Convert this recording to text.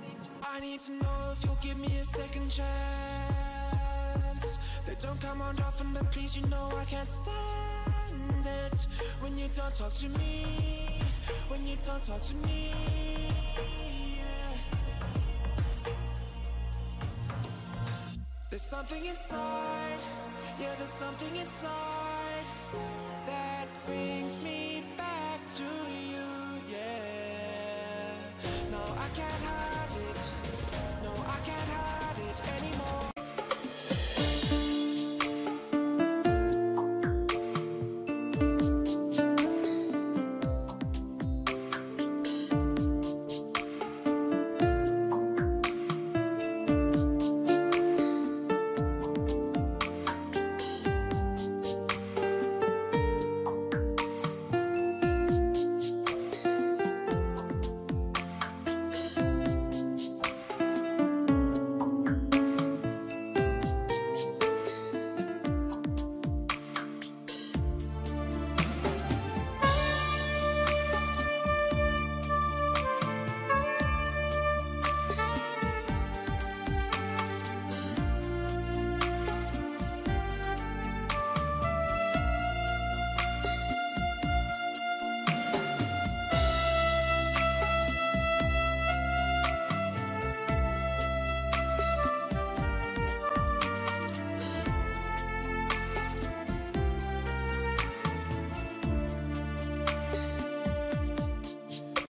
I need to know if you'll give me a second chance. They don't come around often, but please, you know I can't stand it when you don't talk to me, when you don't talk to me, yeah. There's something inside, yeah, there's something inside that brings me back to you.